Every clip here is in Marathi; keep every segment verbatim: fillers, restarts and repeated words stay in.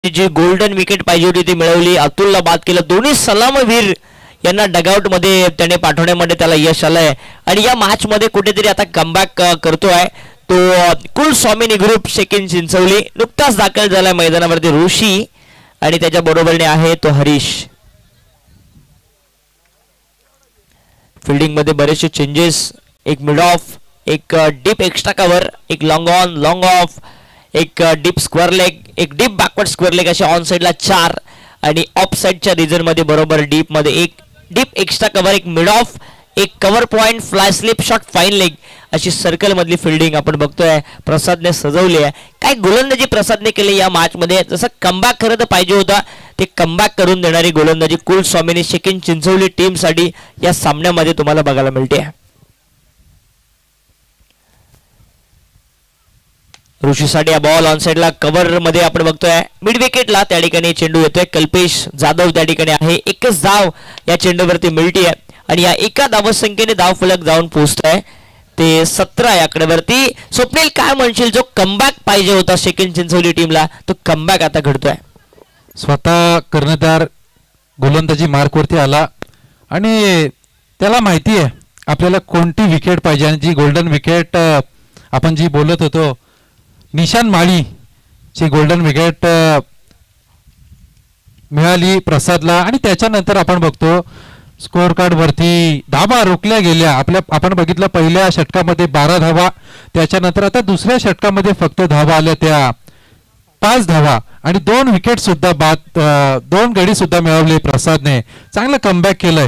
जी गोल्डन विकेट पाहिजे होती ती मिळवली. अतुलला बाद केलं. दोन्ही सलामवीर यांना डगआउट मध्ये त्याने पाठवण्यामध्ये त्याला यश आलंय आणि या मॅच मध्ये कुठेतरी आता कमबॅक करतोय तो कुलस्वामिनी ग्रुप सेकंड चिंचवली. नुकताच दाखल झालाय मैदानावरती ऋषी आणि त्याच्या बरोबरीने आहे तो हरीश. फिल्डिंग मध्ये बरेचसे चेंजेस, एक मिड ऑफ, एक डीप एक्स्ट्रा कव्हर, एक लॉंग ऑन लॉंग ऑफ, एक डीप स्क्वेअर लेग, एक डीप बॅकवर्ड स्क्वेअर लेग असे ऑन साइडला चार आणि ऑफ साइडच्या रिजन मध्ये बरोबर डीप मध्ये एक डीप एक्स्ट्रा कव्हर, एक मिड ऑफ, एक cover point, fly slip shot, fine leg अशी सर्कल मधली फिल्डिंग आपण बघतोय प्रसादने सजवली आहे. काय गोलंदाजी प्रसादने केली या मॅच मध्ये. जसं कमबॅक खरं तर पाहिजे होता ते कमबॅक करून देणारी गोलंदाजी कुलस्वामिनी सेकंड चिंचवली टीम साठी या सामन्यामध्ये तुम्हाला बघायला मिळते. ऋषीसाठी बॉल ऑन साइडला कव्हर मध्ये आपण बघतोय. मिड विकेटला त्या ठिकाणी चेंडू येतोय. कल्पेश जाधव त्या ठिकाणी आहे. एकच धाव या चेंडूवरती मिळते आणि या एका धावसंख्येने धाव फलक जाऊन पोहोचतोय ते सतरा या आकड्यावरती. स्वप्नील काय म्हणशील, जो कमबॅक पाहिजे होता सेकंड चिंचवली टीमला तो कमबॅक आता घडतोय. स्वतः कर्णधार गोलंदाजी मार्कवरती आला आणि त्याला माहिती आहे आपल्याला कोणती विकेट पाहिजे आणि जी गोल्डन विकेट आपण जी बोलत होतो निशान माळी ची गोल्डन विकेट मिळाली प्रसादला आणि त्याच्यानंतर आपण बघतो स्कोअर कार्ड वरती धावा रोखल्या गेल्या. आपल्या आपण बघितलं पहिल्या षटकामध्ये बारा धावा, त्याच्यानंतर आता दुसऱ्या षटकामध्ये फक्त धावा आल्या त्या पाच धावा आणि दोन विकेट सुद्धा बाद, दोन गडी सुद्धा मिळवले प्रसादने. चांगलं कमबॅक केलंय.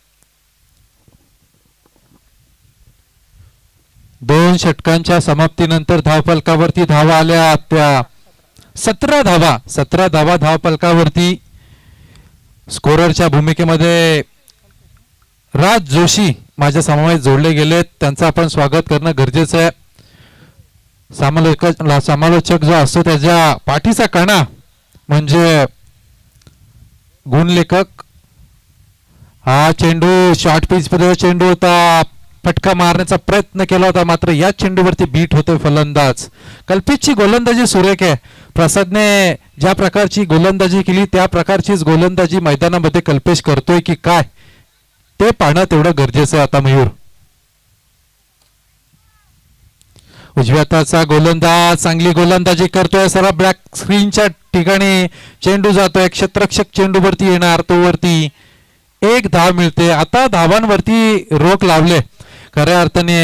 दोन षटकांच्या समाप्तीनंतर धावफलकावरती धावा आल्या त्या सतरा धावा सतरा धावा धावफलकावरती. स्कोररच्या भूमिकेमध्ये राज जोशी माझ्या समवेत जोडले गेलेत, त्यांचं आपण स्वागत करणं गरजेचं आहे. समालोचक समालोचक जो असतो त्याच्या पाठीचा कणा म्हणजे गुणलेखक. हा चेंडू शॉर्ट पिच मध्ये चेंडू होता, फटका मारण्याचा प्रयत्न केला होता मात्र या चेंडूवरती बीट होतोय फलंदाज. कल्पेशची गोलंदाजी सुरेख आहे. प्रसादने ज्या प्रकारची गोलंदाजी केली त्या प्रकारचीच गोलंदाजी मैदानामध्ये कल्पेश करतोय की काय ते पाहणं तेवढं गरजेचं आहे. आता मयूर उजव्या हाताचा गोलंदाज चांगली गोलंदाजी करतोय. सरळ ब्लॅक स्क्रीनच्या ठिकाणी चेंडू जातोय, क्षेत्ररक्षक चेंडूवरती येणार, तो वरती एक धाव मिळते. आता धावांवरती रोख लावले खऱ्या अर्थाने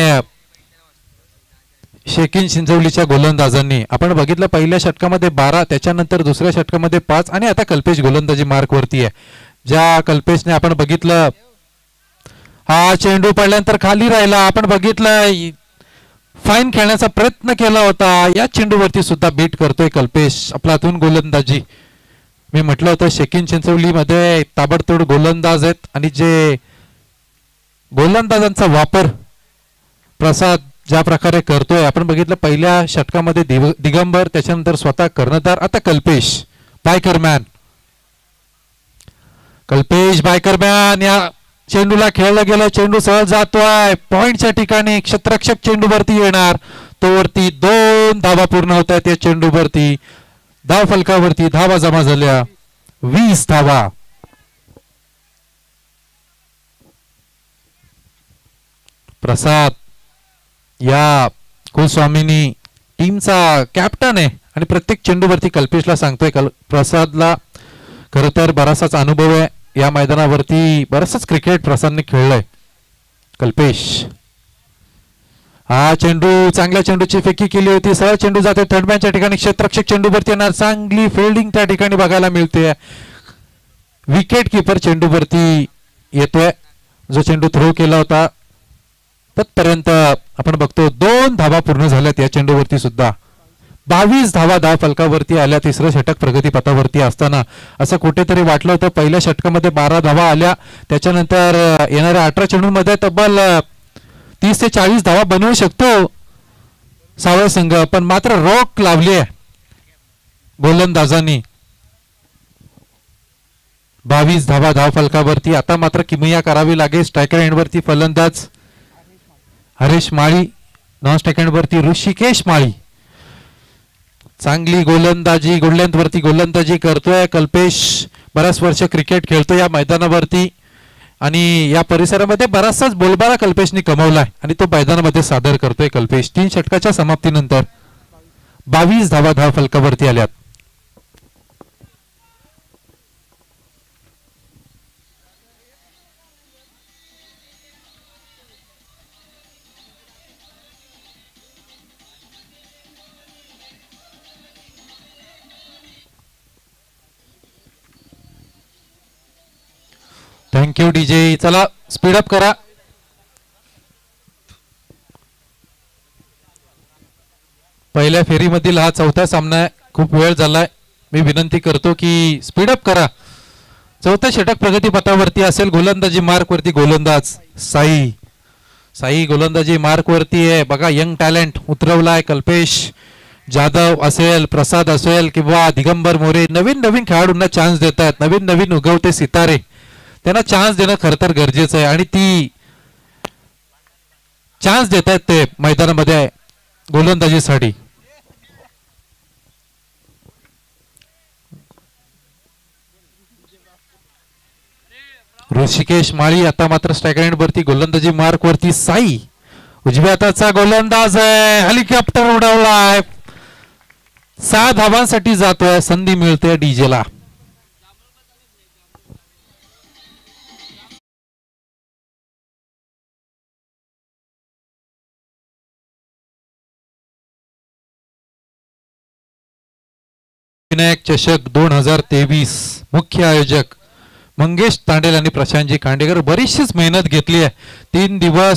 सेकंड चिंचवलीच्या गोलंदाजांनी. आपण बघितलं पहिल्या षटकामध्ये बारा, त्याच्यानंतर दुसऱ्या षटकामध्ये पाच आणि आता कल्पेश गोलंदाजी मार्क वरती आहे. ज्या कल्पेशने आपण बघितलं हा चेंडू पडल्यानंतर खाली राहिला, आपण बघितलं फाईन खेळण्याचा प्रयत्न केला होता, या चेंडूवरती सुद्धा बीट करतोय कल्पेश. आपलातून गोलंदाजी मी म्हटलं होतं सेकंड चिंचवली मध्ये ताबडतोड गोलंदाज आहेत आणि जे गोलंदाजांचा वापर प्रसाद ज्या प्रकारे करतोय आपण बघितलं पहिल्या षटकामध्ये दिगंबर, त्याच्यानंतर स्वतः कर्णधार, आता कल्पेश बायकरमॅन. कल्पेश बायकरमॅन या चेंडूला खेळलं गेलं, चेंडू सहज जातोय पॉइंटच्या ठिकाणी, क्षेत्ररक्षक चेंडूवरती येणार, तो वरती दोन धावा पूर्ण होत आहेत या चेंडूवरती. धाव फलकावरती धावा जमा झाल्या वीस धावा. प्रसाद या कुलस्वामिनी टीमचा कॅप्टन आहे आणि प्रत्येक चेंडूवरती कल्पेशला सांगतोय. कल प्रसादला खर तर बराचसाच अनुभव आहे या मैदानावरती, बराचसाच क्रिकेट प्रसादने खेळलाय. कल्पेश हा चेंडू चांगल्या चेंडूची फेकी केली होती, सरळ चेंडू जाते थर्डमॅनच्या ठिकाणी, क्षेत्ररक्षक चेंडूवरती येणार, चांगली फिल्डिंग त्या ठिकाणी बघायला मिळते. विकेट किपर चेंडूवरती येतोय, जो चेंडू थ्रो केला होता तत्पर्यंत आपण बघतो दोन धावा पूर्ण झाल्यात या चेंडूवरती सुद्धा. बावीस धावा धाव फलकावरती आल्या तिसरं षटक प्रगतीपथावरती असताना. असं कुठेतरी वाटलं होतं पहिल्या षटकामध्ये बारा धावा आल्या, त्याच्यानंतर येणाऱ्या अठरा चेंडूमध्ये तब्बल तीस ते चाळीस धावा बनवू शकतो सावळ संघ, पण मात्र रोख लावली आहे गोलंदाजांनी. बावीस धावा धाव फलकावरती. आता मात्र किमया करावी लागेल. स्ट्रायकर एंडवरती फलंदाज हरीश माळी, नॉन स्ट्रायकर एंडवरती ऋषिकेश माळी. चांगली गोलंदाजी, गोलंदावरती गोलंदाजी करतोय कल्पेश. बऱ्याच वर्ष क्रिकेट खेळतो या मैदानावरती आणि या परिसरामध्ये बराचसाच बोलबाला कल्पेशने कमवलाय आणि तो मैदानामध्ये सादर करतोय कल्पेश. तीन षटकाच्या समाप्तीनंतर बावीस धावा धाव फलकावरती आल्यात. Thank you DJ. चला स्पीडअप करा. पहिल्या फेरीमधील हा चौथा सामना आहे. खूप वेळ झालाय. मी विनंती करतो की स्पीडअप करा. चौथा षटक प्रगतीपथावरती असेल. गोलंदाजी मार्क वरती गोलंदाज साई. साई गोलंदाजी मार्क वरती आहे. बघा यंग टॅलेंट उतरवलाय कल्पेश जाधव असेल, प्रसाद असेल किंवा दिगंबर मोरे. नवीन नवीन खेळाडूंना चान्स देत आहेत. नवीन नवीन उगवते सितारे, त्यांना चान्स देणं खरं तर गरजेचं आहे आणि ती चान्स देत आहेत ते मैदानामध्ये गोलंदाजीसाठी. ऋषिकेश माळी आता मात्र स्ट्राईक रेंज वरती गोलंदाजी मार्क वरती साई. उजव्या हाताचा गोलंदाज आहे. हेलिकॉप्टर उडवलाय. सहा धावांसाठी जातोय. संधी मिळते डीजेला. विनायक चषक दोन हजार तेवीस मुख्य आयोजक मंगेश तांडेल आणि प्रशांतजी खांडेकर. बरीचशीच मेहनत घेतली आहे. तीन दिवस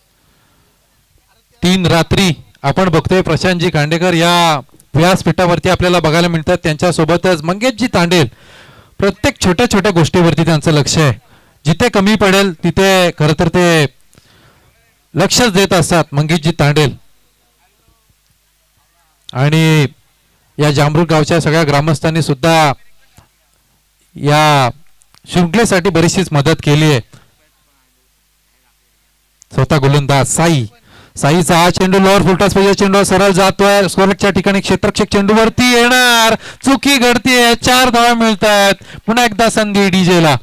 तीन रात्री आपण बघतोय प्रशांतजी खांडेकर या व्यासपीठावरती आपल्याला बघायला मिळतात. त्यांच्यासोबतच मंगेशजी तांडेल. प्रत्येक छोट्या छोट्या गोष्टीवरती त्यांचं लक्ष आहे. जिथे कमी पडेल तिथे खरं तर ते लक्षच देत असतात मंगेशजी तांडेल. आणि या जांभरूड गावच्या सगळ्या ग्रामस्थांनी सुद्धा या शृंखलेसाठी बरीचशीच मदत केली आहे. स्वतः गोलंदाज साई. साईचा हा चेंडू लोअर फुलटॉस पाहिजे. चेंडू सरळ जातोय स्कोरच्या ठिकाणी. क्षेत्ररक्षक चेंडूवरती येणार. चुकी घडतीये. चार धावा मिळत आहेत. पुन्हा एकदा संधी डीजेला.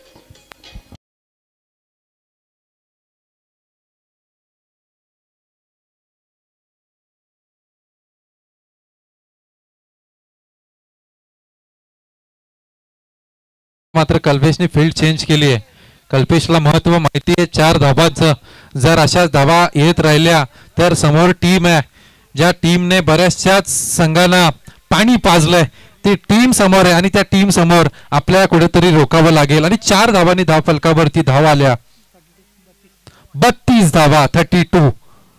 मात्र कल्पेशने फील्ड चेंज केली आहे. कल्पेशला महत्व माहिती आहे चार धावांचं. जर अशाच धावा येत राहिल्या तर समोर टीम आहे. ज्या टीमने बऱ्याचशाच संघांना पाणी पाजलंय ती टीम समोर आहे आणि त्या टीम समोर आपल्याला कुठेतरी रोकावं लागेल. आणि चार धावांनी धाव फलकावरती धाव आल्या. बत्तीस धावा. थर्टी टू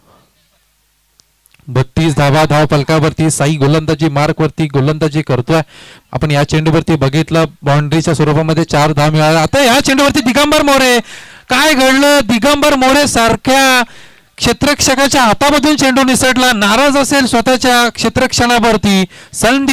बत्तीस धावा धाव फलकावरती. साई गोलंदाजी मार्क वरती गोलंदाजी करतोय. आपण या चेंडूवरती बघितलं बाउंड्रीच्या स्वरूपामध्ये चार धाव मिळाल्या. आता या चेंडूवरती दिगंबर मोरे. काय घडलं? दिगंबर मोरे सारख्या क्षेत्ररक्षकाच्या हातामधून चेंडू निसटला. नाराज असेल स्वतःच्या क्षेत्ररक्षणावरती. संधी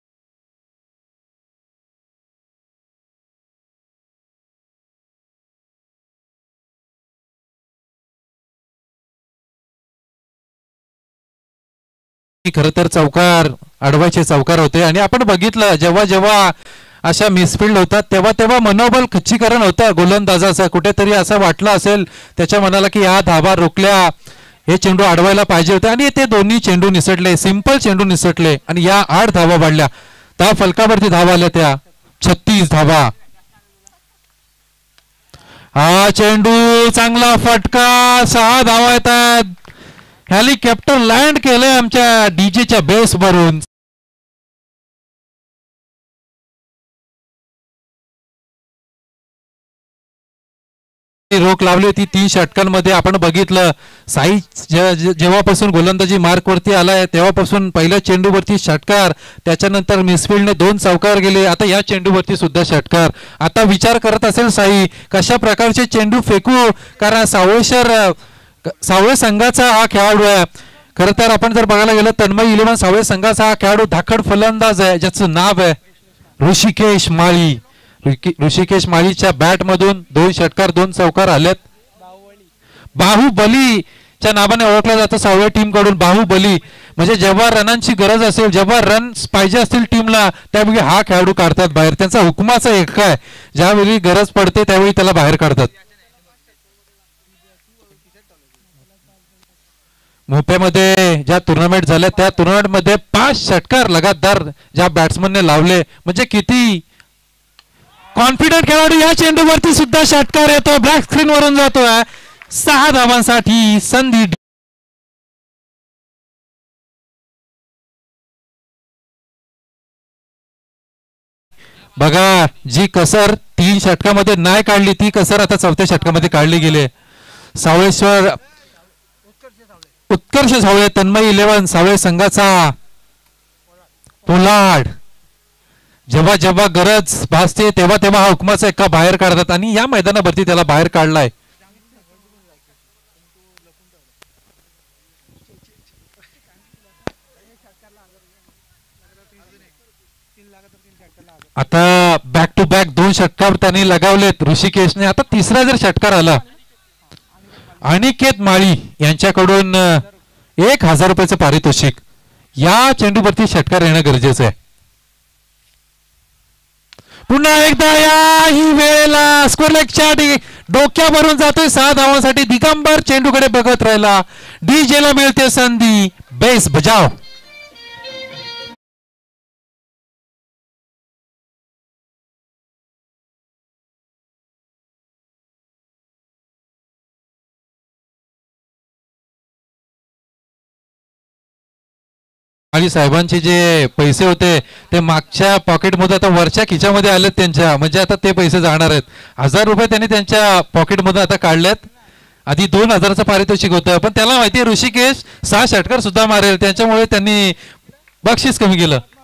खरं तर चौकार अडवायचे चौकार होते. आणि आपण बघितलं जेव्हा जेव्हा अशा मिसफिल्ड होतात तेव्हा तेव्हा मनोबल खच्चीकरण होतं गोलंदाजाचं. कुठेतरी असं वाटलं असेल त्याच्या मनाला की या धावा रोखल्या, हे चेंडू अडवायला पाहिजे होते आणि ते दोन्ही चेंडू निसटले. सिंपल चेंडू निसटले आणि या आठ धावा वाढल्या. धाव फलकावरती धावा आल्या त्या छत्तीस धावा. हा चेंडू चांगला फटका. सहा धावा येतात. हेलिकॉप्टर लँड केलंय आमच्या डीजेच्या बेस वरून. रोख लावली होती तीन षटकांमध्ये. आपण बघितलं साई जेव्हापासून गोलंदाजी मार्क वरती आलाय तेव्हापासून पहिल्या चेंडूवरती षटकार, त्याच्यानंतर मिसफिल्डने दोन चौकार गेले. आता या चेंडूवरती सुद्धा षटकार. आता विचार करत असेल साई कशा प्रकारचे चेंडू फेकू, कारण सावळेश्वर सावळे संघाचा हा खेळाडू आहे. खरं तर आपण जर बघायला गेलं तन्मय इलेव्हन सावळे संघाचा हा खेळाडू धाकड फलंदाज आहे ज्याचं नाव आहे ऋषिकेश माळी. ऋषिकेश माळीच्या बॅट मधून दोन षटकार दोन चौकार आलेत. बाहुबलीच्या नावाने ओळखला जातो सावळे टीम कडून. बाहुबली म्हणजे जेव्हा रनांची गरज असेल, जेव्हा रन पाहिजे असतील टीमला, त्यावेळी हा खेळाडू काढतात बाहेर. त्यांचा हुकमाचा एक काय, ज्यावेळी गरज पडते त्यावेळी त्याला बाहेर काढतात. मोप्यामध्ये ज्या टुर्नामेंट झाल्या त्या टुर्नामेंटमध्ये पाच षटकार लगातार ज्या बॅट्समनने लावले, म्हणजे किती कॉन्फिडंट खेळाडू. या चेंडूवरती सुद्धा षटकार येतो, ब्लॅक स्क्रीन वरून जातोय. सहा धावांसाठी संधी. बघा जी कसर तीन षटकामध्ये नाही काढली, ती कसर आता चौथ्या षटकामध्ये काढली गेली. सावळेश्वर उत्कर्ष सावळे, तन्मय इलेव्हन सावळे संघाचा पोलाड जेव्हा जेव्हा गरज भासते तेव्हा तेव्हा हा हुकमाचा एका बाहेर काढतात आणि या मैदानावरती त्याला बाहेर काढलाय. आता बॅक टू बॅक दोन षटकार त्यांनी लगावलेत ऋषिकेशने. आता तिसरा जर षटकार आला, अनिकेत माळी यांच्याकडून एक हजार रुपयाचं पारितोषिक. या चेंडूवरती षटकार येणं गरजेचं आहे. पुन्हा एकदा या ही वेळेला स्क्वेअर लेगच्या डोक्यावरून जातोय. सहा धावांसाठी दिगंबर चेंडूकडे बघत राहिला. डीजेला मिळते संधी. बेस बजाव. आणि साहेबांचे जे पैसे होते ते मागच्या पॉकेटमध्ये आता वरच्या खिच्यामध्ये आलेत त्यांच्या, म्हणजे आता ते पैसे जाणार आहेत. हजार रुपये त्यांनी त्यांच्या पॉकेटमधून आता काढल्यात. आधी दोन हजाराचं पारितोषिक होतं, पण त्याला माहिती आहे ऋषिकेश सहा षटकार सुद्धा मारेल, त्याच्यामुळे त्यांनी बक्षीस कमी केलं.